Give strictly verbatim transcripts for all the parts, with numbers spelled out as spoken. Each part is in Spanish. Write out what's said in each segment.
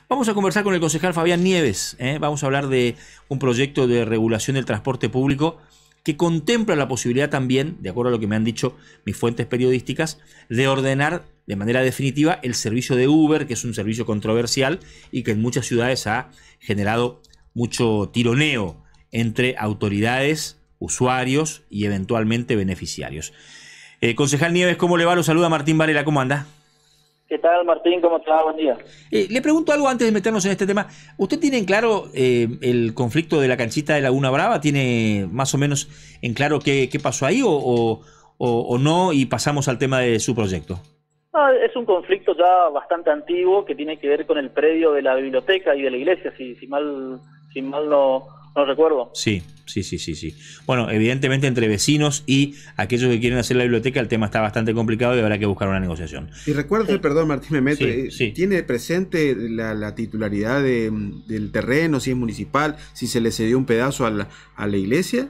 Vamos a conversar con el concejal Fabián Nieves, ¿eh? Vamos a hablar de un proyecto de regulación del transporte público que contempla la posibilidad también, de acuerdo a lo que me han dicho mis fuentes periodísticas, de ordenar de manera definitiva el servicio de Uber, que es un servicio controversial y que en muchas ciudades ha generado mucho tironeo entre autoridades, usuarios y eventualmente beneficiarios. Eh, concejal Nieves, ¿cómo le va? Lo saluda Martín Varela, ¿cómo anda? ¿Qué tal, Martín? ¿Cómo te va? Buen día. Eh, le pregunto algo antes de meternos en este tema. ¿Usted tiene en claro eh, el conflicto de la canchita de Laguna Brava? ¿Tiene más o menos en claro qué, qué pasó ahí o, o, o, o no? Y pasamos al tema de su proyecto. No, es un conflicto ya bastante antiguo que tiene que ver con el predio de la biblioteca y de la iglesia, si, si mal, si mal no, no recuerdo. Sí, sí, sí, sí, sí. Bueno, evidentemente entre vecinos y aquellos que quieren hacer la biblioteca el tema está bastante complicado y habrá que buscar una negociación. Y recuerda, sí. perdón Martín, me meto, sí, sí. ¿tiene presente la, la titularidad de, del terreno, si es municipal, si se le cedió un pedazo a la, a la iglesia?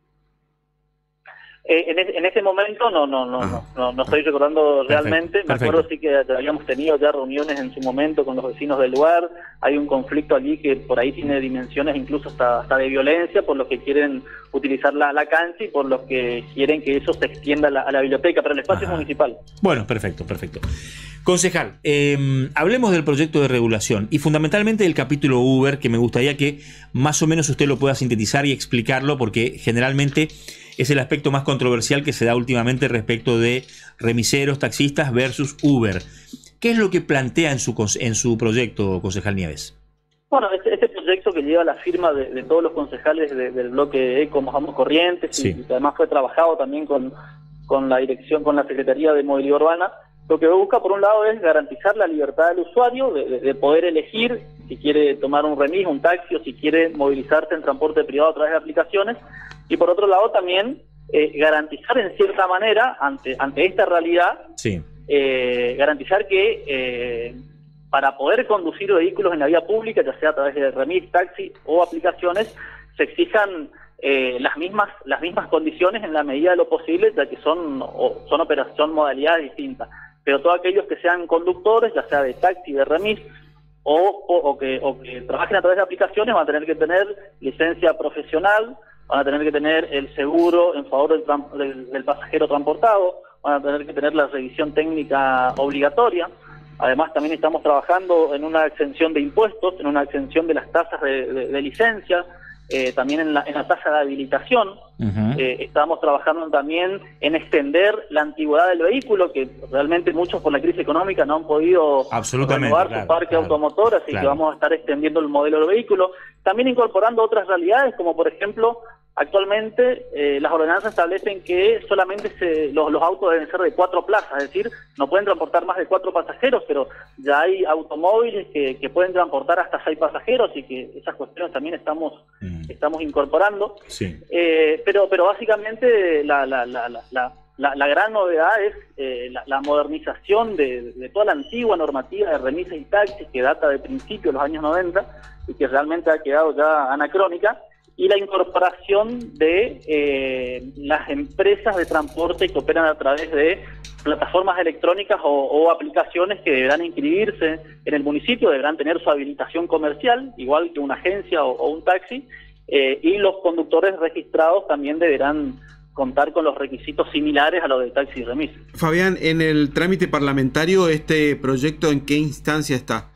Eh, en, ese, en ese momento no no no, no no no estoy recordando realmente. Perfecto, me acuerdo perfecto. sí que habíamos tenido ya reuniones en su momento con los vecinos del lugar. Hay un conflicto allí que por ahí tiene dimensiones incluso hasta, hasta de violencia, por los que quieren utilizar la, la cancha y por los que quieren que eso se extienda a la, a la biblioteca, pero el espacio Ajá. es municipal. Bueno, perfecto, perfecto. Concejal, eh, hablemos del proyecto de regulación y fundamentalmente del capítulo Uber, que me gustaría que más o menos usted lo pueda sintetizar y explicarlo, porque generalmente es el aspecto más controversial que se da últimamente respecto de remiseros, taxistas versus Uber. ¿Qué es lo que plantea en su, en su proyecto, concejal Nieves? Bueno, este, este proyecto que lleva la firma de, de todos los concejales de, del bloque ECO Mojamos Corrientes, sí. y, y que además fue trabajado también con, con la dirección, con la Secretaría de Movilidad Urbana, lo que busca por un lado es garantizar la libertad del usuario de, de, de poder elegir si quiere tomar un remis, un taxi o si quiere movilizarse en transporte privado a través de aplicaciones, y por otro lado también eh, garantizar en cierta manera ante, ante esta realidad, sí. eh, garantizar que eh, para poder conducir vehículos en la vía pública, ya sea a través de remis, taxi o aplicaciones, se exijan eh, las mismas las mismas condiciones en la medida de lo posible, ya que son, o, son operaciones, son modalidades distintas. Pero todos aquellos que sean conductores, ya sea de taxi, de remis, o, o, o, que, o que trabajen a través de aplicaciones, van a tener que tener licencia profesional, van a tener que tener el seguro en favor del, del, del pasajero transportado, van a tener que tener la revisión técnica obligatoria. Además, también estamos trabajando en una exención de impuestos, en una exención de las tasas de, de, de licencia, eh, también en la, en la tasa de habilitación. Uh-huh. eh, estamos trabajando también en extender la antigüedad del vehículo, que realmente muchos por la crisis económica no han podido renovar claro, su parque claro, automotor, así claro. que vamos a estar extendiendo el modelo del vehículo. También incorporando otras realidades, como por ejemplo, actualmente eh, las ordenanzas establecen que solamente se, los, los autos deben ser de cuatro plazas, es decir, no pueden transportar más de cuatro pasajeros, pero ya hay automóviles que, que pueden transportar hasta seis pasajeros y que esas cuestiones también estamos mm. estamos incorporando. Sí. Eh, pero pero básicamente la, la, la, la, la, la, la gran novedad es eh, la, la modernización de, de toda la antigua normativa de remisas y taxis que data de principios de los años noventa y que realmente ha quedado ya anacrónica, y la incorporación de eh, las empresas de transporte que operan a través de plataformas electrónicas o, o aplicaciones que deberán inscribirse en el municipio, deberán tener su habilitación comercial, igual que una agencia o, o un taxi, eh, y los conductores registrados también deberán contar con los requisitos similares a los de taxi y remis. Fabián, en el trámite parlamentario, ¿este proyecto en qué instancia está?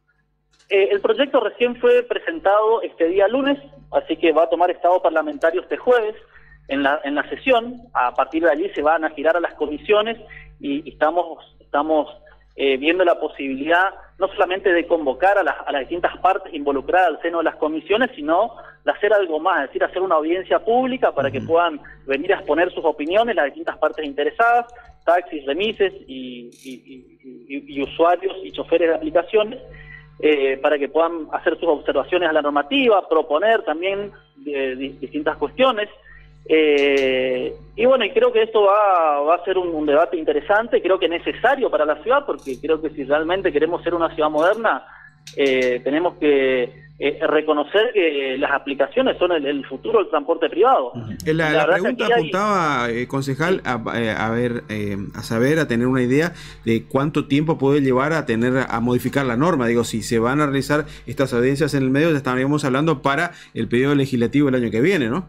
Eh, el proyecto recién fue presentado este día lunes, así que va a tomar estado parlamentario este jueves en la en la sesión. A partir de allí se van a girar a las comisiones y, y estamos estamos eh, viendo la posibilidad no solamente de convocar a las, a las distintas partes involucradas al seno de las comisiones, sino de hacer algo más, es decir, hacer una audiencia pública para que puedan venir a exponer sus opiniones las distintas partes interesadas, taxis, remises y, y, y, y usuarios y choferes de aplicaciones, Eh, para que puedan hacer sus observaciones a la normativa, proponer también eh, distintas cuestiones. Eh, y bueno, y creo que esto va, va a ser un, un debate interesante, creo que necesario para la ciudad, porque creo que si realmente queremos ser una ciudad moderna, eh, tenemos que eh, reconocer que las aplicaciones son el, el futuro del transporte privado. La, la, la pregunta apuntaba, hay... eh, concejal, a, a ver, eh, a saber, a tener una idea de cuánto tiempo puede llevar a tener a modificar la norma. Digo, si se van a realizar estas audiencias en el medio, ya estaríamos hablando para el periodo legislativo el año que viene, ¿no?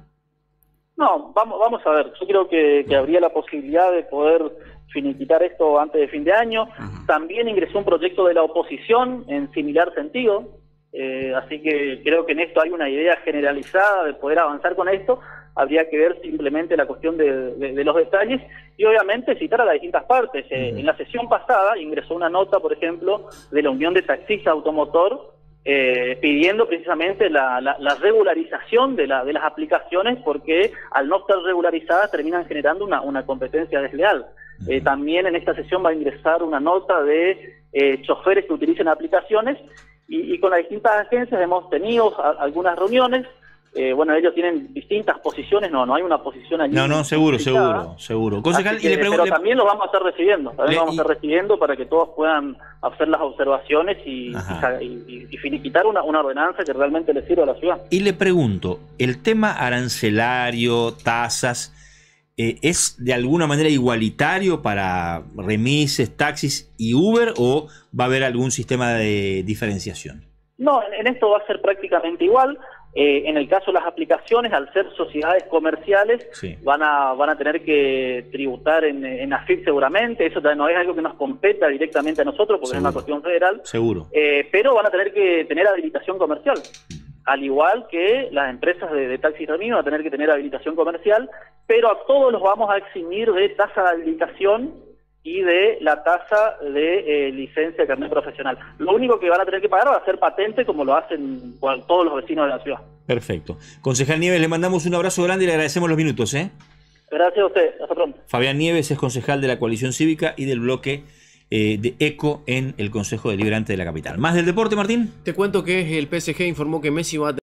No, vamos, vamos a ver. Yo creo que, que habría la posibilidad de poder finiquitar esto antes de fin de año. Ajá. También ingresó un proyecto de la oposición en similar sentido. Eh, así que creo que en esto hay una idea generalizada de poder avanzar con esto. Habría que ver simplemente la cuestión de, de, de los detalles y obviamente citar a las distintas partes. Eh, uh-huh. En la sesión pasada ingresó una nota, por ejemplo, de la Unión de Taxistas Automotor eh, pidiendo precisamente la, la, la regularización de, la, de las aplicaciones, porque al no estar regularizadas terminan generando una, una competencia desleal. Uh-huh. Eh, también en esta sesión va a ingresar una nota de eh, choferes que utilicen aplicaciones. Y, y con las distintas agencias hemos tenido a, algunas reuniones. Eh, bueno, ellos tienen distintas posiciones, no no hay una posición allí. No, no, seguro, seguro, seguro. Concejal, que, y le pero le... también lo vamos a estar recibiendo, también le... lo vamos a estar recibiendo para que todos puedan hacer las observaciones y, y, y, y finiquitar una, una ordenanza que realmente le sirva a la ciudad. Y le pregunto, ¿el tema arancelario, tasas, eh, es de alguna manera igualitario para remises, taxis y Uber o va a haber algún sistema de diferenciación? No, en, en esto va a ser prácticamente igual. Eh, en el caso de las aplicaciones, al ser sociedades comerciales, sí. van a van a tener que tributar en, en A F I P seguramente. Eso no es algo que nos competa directamente a nosotros, porque seguro. Es una cuestión federal. Seguro. Eh, pero van a tener que tener habilitación comercial. Al igual que las empresas de, de taxi y remino van a tener que tener habilitación comercial, pero a todos los vamos a eximir de tasa de habilitación y de la tasa de eh, licencia de carnet profesional. Lo único que van a tener que pagar va a ser patente, como lo hacen todos los vecinos de la ciudad. Perfecto. Concejal Nieves, le mandamos un abrazo grande y le agradecemos los minutos, ¿eh? Gracias a usted. Hasta pronto. Fabián Nieves es concejal de la Coalición Cívica y del bloque eh, de ECO en el Consejo Deliberante de la capital. ¿Más del deporte, Martín? Te cuento que el P S G informó que Messi va a